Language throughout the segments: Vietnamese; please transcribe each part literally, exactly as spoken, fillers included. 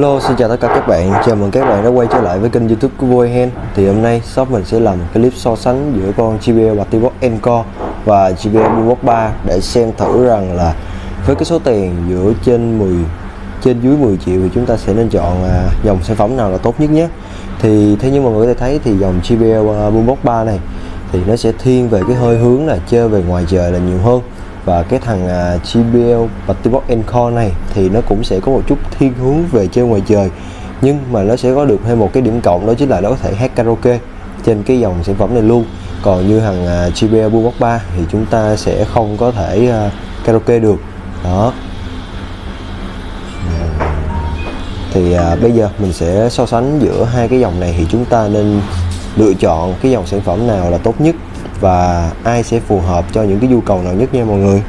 Hello, xin chào tất cả các bạn, chào mừng các bạn đã quay trở lại với kênh YouTube của Voihen. Thì hôm nay shop mình sẽ làm một clip so sánh giữa con gi bê lờ Partibox Encore và gi bê lờ Boombox ba để xem thử rằng là với cái số tiền giữa trên mười trên dưới mười triệu thì chúng ta sẽ nên chọn à, dòng sản phẩm nào là tốt nhất nhé. Thì theo như mọi người có thể thấy thì dòng gi bê lờ Boombox ba này thì nó sẽ thiên về cái hơi hướng là chơi về ngoài trời là nhiều hơn. Và cái thằng uh, gi bê lờ Partibox Encore này thì nó cũng sẽ có một chút thiên hướng về chơi ngoài trời, nhưng mà nó sẽ có được thêm một cái điểm cộng, đó chính là nó có thể hát karaoke trên cái dòng sản phẩm này luôn. Còn như thằng uh, gi bê lờ Boombox ba thì chúng ta sẽ không có thể uh, karaoke được đó. Thì uh, bây giờ mình sẽ so sánh giữa hai cái dòng này thì chúng ta nên lựa chọn cái dòng sản phẩm nào là tốt nhất và ai sẽ phù hợp cho những cái nhu cầu nào nhất nha mọi người.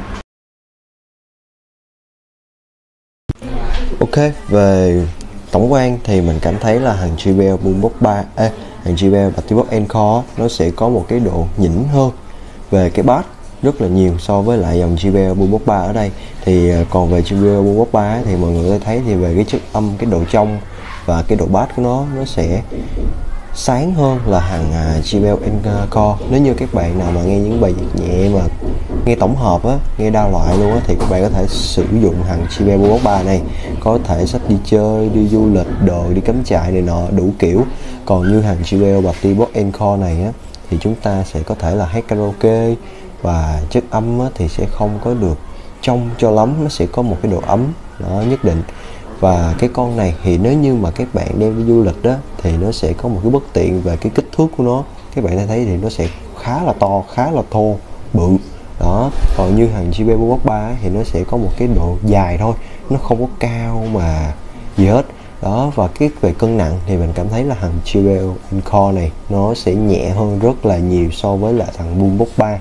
Ok, về tổng quan thì mình cảm thấy là thằng gi bê lờ Boombox ba, à, thằng gi bê lờ Partibox Encore nó sẽ có một cái độ nhỉnh hơn về cái bass rất là nhiều so với lại dòng gi bê lờ Boombox ba ở đây. Thì còn về gi bê lờ Boombox ba thì mọi người có thấy thì về cái chất âm, cái độ trong và cái độ bass của nó nó sẽ sáng hơn là thằng uh, gi bê lờ Encore. Nếu như các bạn nào mà nghe những bài nhạc nhẹ mà nghe tổng hợp á, nghe đa loại luôn á, thì các bạn có thể sử dụng thằng gi bê lờ Boombox ba này, có thể sách đi chơi, đi du lịch, đồ đi cắm trại này nọ đủ kiểu. Còn như thằng gi bê lờ Partibox Encore này á thì chúng ta sẽ có thể là hát karaoke và chất âm á, thì sẽ không có được trong cho lắm, nó sẽ có một cái độ ấm đó nhất định. Và cái con này thì nếu như mà các bạn đem đi du lịch đó thì nó sẽ có một cái bất tiện về cái kích thước của nó. Các bạn thấy thì nó sẽ khá là to, khá là thô, bự đó. Còn như thằng gi bê lờ Boombox ba thì nó sẽ có một cái độ dài thôi, nó không có cao mà gì hết đó. Và cái về cân nặng thì mình cảm thấy là thằng gi bê lờ Encore này nó sẽ nhẹ hơn rất là nhiều so với lại thằng Boombox ba.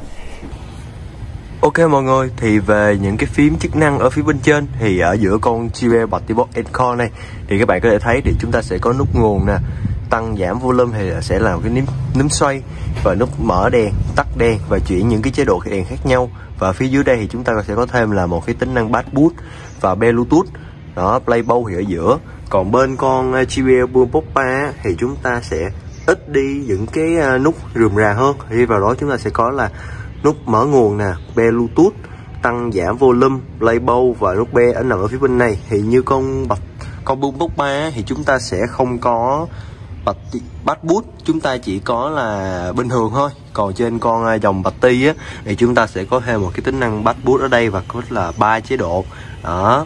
Ok mọi người, thì về những cái phím chức năng ở phía bên trên thì ở giữa con gi bê lờ Partibox Encore này thì các bạn có thể thấy thì chúng ta sẽ có nút nguồn nè, tăng giảm volume thì sẽ là một cái nút núm xoay, và nút mở đèn, tắt đèn và chuyển những cái chế độ đèn khác nhau. Và phía dưới đây thì chúng ta sẽ có thêm là một cái tính năng bass boost và Bluetooth đó, playback thì ở giữa. Còn bên con gi bê lờ Boombox ba thì chúng ta sẽ ít đi những cái nút rườm rà hơn. Thì vào đó chúng ta sẽ có là nút mở nguồn nè, Bluetooth, tăng giảm volume, playback và nút B ở nằm ở phía bên này. Thì như con bật con Boombox ba thì chúng ta sẽ không có bật bass boost, chúng ta chỉ có là bình thường thôi. Còn trên con dòng Party á thì chúng ta sẽ có thêm một cái tính năng bass boost ở đây và có là ba chế độ đó.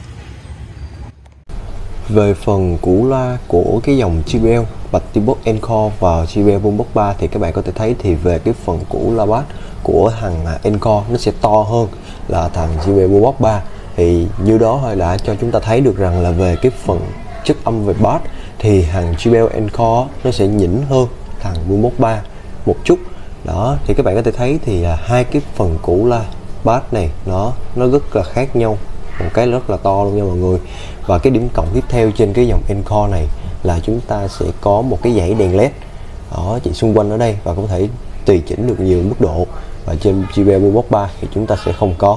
Về phần củ loa của cái dòng gi bê lờ Partibox Encore và gi bê lờ Boombox ba thì các bạn có thể thấy thì về cái phần củ loa bass của thằng Encore nó sẽ to hơn là thằng gi bê lờ Boombox ba. Thì như đó thôi đã cho chúng ta thấy được rằng là về cái phần chất âm về bass thì thằng gi bê lờ Encore nó sẽ nhỉnh hơn thằng Boombox ba một chút đó. Thì các bạn có thể thấy thì là hai cái phần củ loa bass này nó nó rất là khác nhau, một cái rất là to luôn nha mọi người. Và cái điểm cộng tiếp theo trên cái dòng Encore này là chúng ta sẽ có một cái dãy đèn led đó chỉ xung quanh ở đây và có thể tùy chỉnh được nhiều mức độ, và trên gi bê lờ Boombox ba thì chúng ta sẽ không có.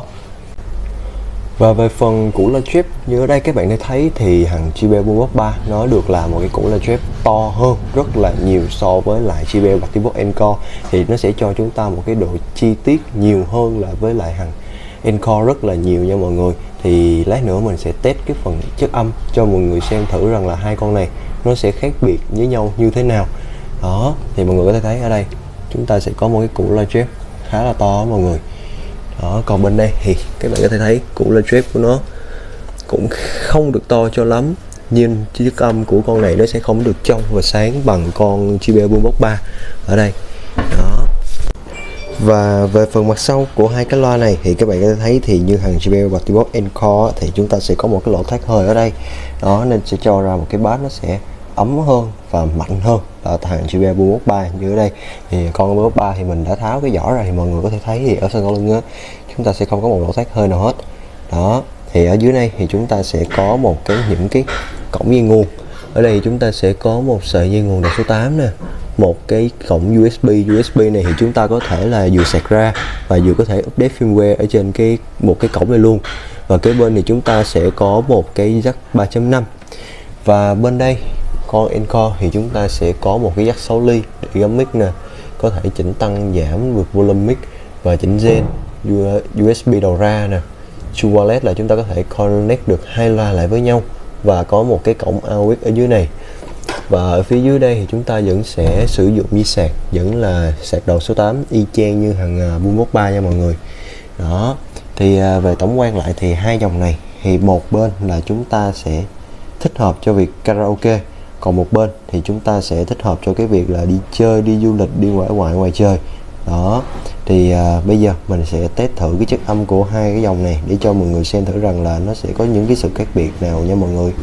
Và về phần củ loa trap như ở đây các bạn thấy thì thằng gi bê lờ Boombox ba nó được làm một cái củ loa trap to hơn rất là nhiều so với lại gi bê lờ Partibox Encore. Thì nó sẽ cho chúng ta một cái độ chi tiết nhiều hơn là với lại thằng Encore rất là nhiều nha mọi người. Thì lát nữa mình sẽ test cái phần chất âm cho mọi người xem thử rằng là hai con này nó sẽ khác biệt với nhau như thế nào đó. Thì mọi người có thể thấy ở đây chúng ta sẽ có một cái củ loa trap khá là to mọi người đó. Còn bên đây thì các bạn có thể thấy củ loa trap của nó cũng không được to cho lắm, nhưng chất âm của con này nó sẽ không được trong và sáng bằng con gi bê lờ Boombox ba ở đây đó. Và về phần mặt sau của hai cái loa này thì các bạn có thể thấy thì như thằng gi bê lờ Partibox Encore thì chúng ta sẽ có một cái lỗ thoát hơi ở đây đó, nên sẽ cho ra một cái bass nó sẽ ấm hơn và mạnh hơn là thằng gi bê lờ Boombox ba. Như ở đây thì con Boombox ba thì mình đã tháo cái vỏ ra thì mọi người có thể thấy thì ở sau lưng á chúng ta sẽ không có một lỗ thoát hơi nào hết đó. Thì ở dưới đây thì chúng ta sẽ có một cái những cái cổng dây nguồn. Ở đây chúng ta sẽ có một sợi dây nguồn đầu số tám nè, một cái cổng u ét bê. u ét bê này thì chúng ta có thể là vừa sạc ra và vừa có thể update firmware ở trên cái một cái cổng này luôn. Và kế bên thì chúng ta sẽ có một cái jack ba chấm năm Và bên đây con Encore thì chúng ta sẽ có một cái jack sáu ly để gắm mic nè, có thể chỉnh tăng giảm vượt volume mic và chỉnh gen, u ét bê đầu ra nè. True Wireless là chúng ta có thể connect được hai loa lại với nhau, và có một cái cổng a u ích ở dưới này. Và ở phía dưới đây thì chúng ta vẫn sẽ sử dụng dây sạc, vẫn là sạc đầu số tám y chang như thằng Boombox ba nha mọi người. Đó, thì về tổng quan lại thì hai dòng này thì một bên là chúng ta sẽ thích hợp cho việc karaoke, còn một bên thì chúng ta sẽ thích hợp cho cái việc là đi chơi, đi du lịch, đi ngoại ngoại ngoài chơi. Đó, thì à, bây giờ mình sẽ test thử cái chất âm của hai cái dòng này để cho mọi người xem thử rằng là nó sẽ có những cái sự khác biệt nào nha mọi người.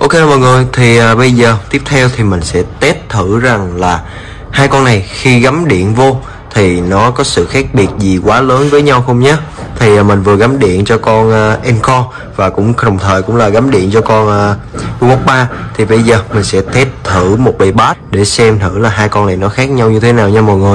Ok mọi người, thì uh, bây giờ tiếp theo thì mình sẽ test thử rằng là hai con này khi gắm điện vô thì nó có sự khác biệt gì quá lớn với nhau không nhé. Thì uh, mình vừa gắm điện cho con uh, Encore và cũng đồng thời cũng là gắm điện cho con uh, Boombox ba. Thì bây giờ mình sẽ test thử một bài bass để xem thử là hai con này nó khác nhau như thế nào nha mọi người.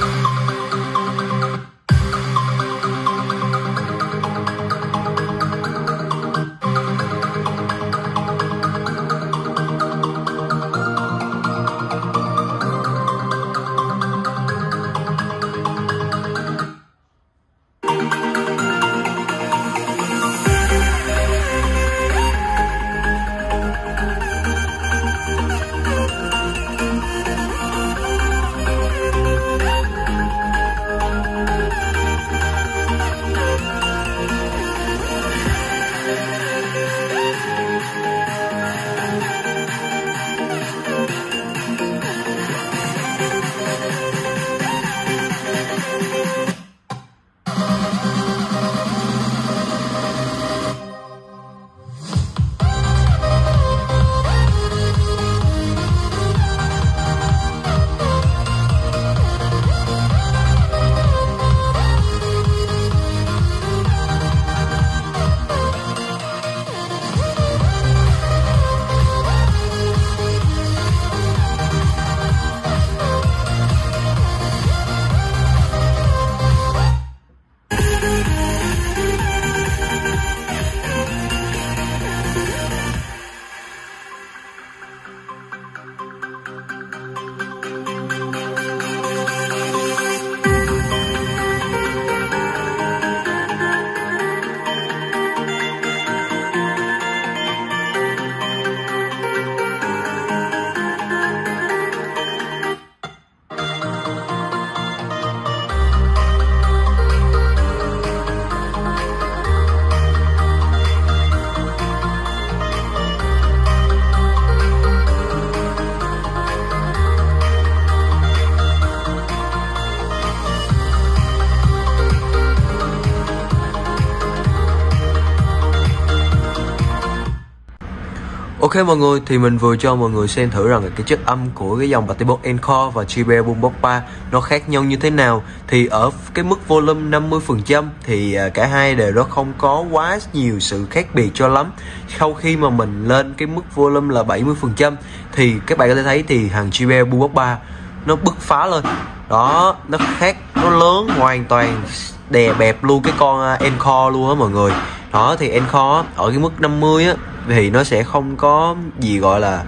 Ok mọi người, thì mình vừa cho mọi người xem thử rằng cái chất âm của cái dòng Battlebox Encore và gi bê eo Boombox ba nó khác nhau như thế nào. Thì ở cái mức volume năm mươi phần trăm thì cả hai đều nó không có quá nhiều sự khác biệt cho lắm. Sau khi mà mình lên cái mức volume là bảy mươi phần trăm thì các bạn có thể thấy thì thằng gi bê eo Boombox ba nó bứt phá lên. Đó, nó khác, nó lớn hoàn toàn, đè bẹp luôn cái con Encore luôn á mọi người. Đó, thì Encore ở cái mức năm mươi á thì nó sẽ không có gì gọi là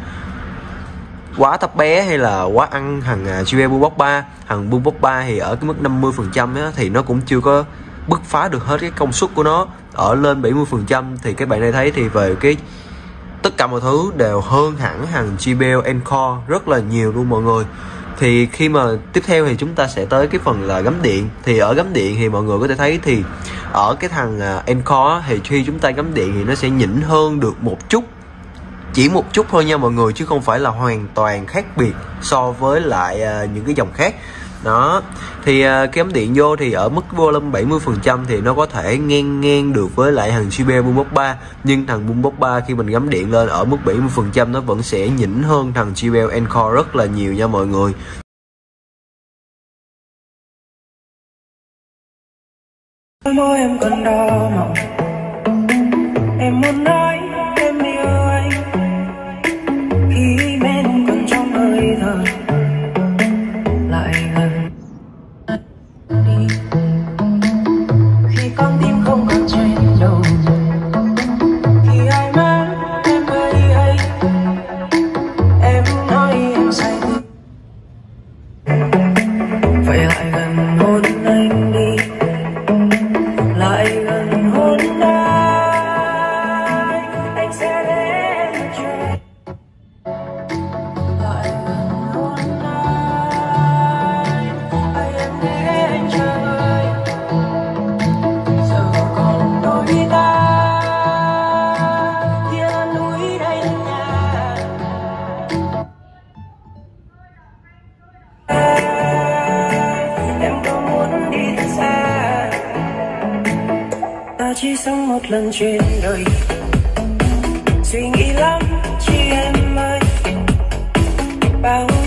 quá thấp bé hay là quá ăn thằng gi bê eo Boombox ba. Thằng Boombox ba thì ở cái mức năm mươi phần trăm á thì nó cũng chưa có bứt phá được hết cái công suất của nó. Ở lên bảy mươi phần trăm thì các bạn này thấy thì về cái tất cả mọi thứ đều hơn hẳn thằng gi bê eo Encore rất là nhiều luôn mọi người. Thì khi mà tiếp theo thì chúng ta sẽ tới cái phần là gắm điện. Thì ở gắm điện thì mọi người có thể thấy thì ở cái thằng Encore thì khi chúng ta gắm điện thì nó sẽ nhỉnh hơn được một chút, chỉ một chút thôi nha mọi người, chứ không phải là hoàn toàn khác biệt so với lại uh, những cái dòng khác. Đó, thì uh, cái gắm điện vô thì ở mức volume bảy mươi phần trăm thì nó có thể ngang ngang được với lại thằng gi bê eo Boombox ba. Nhưng thằng Boombox ba khi mình gắm điện lên ở mức bảy mươi phần trăm nó vẫn sẽ nhỉnh hơn thằng gi bê eo Encore rất là nhiều nha mọi người. Môi em còn đỏ mọng, em muốn nói em yêu anh khi bên còn trong hơi thở lại gần đi, khi con tim không còn trên đầu, khi ai mang em ơi ấy em nói em say vậy lại gần hôn anh đi, lại gần hôn anh, anh sẽ để em chơi. Lại gần hôn anh, ai em để anh chơi. Giờ còn đôi ta, kia là núi đây là nhà. Em có muốn đi thật xa, ta chỉ sống một lần trên đời, suy nghĩ lắm chỉ bao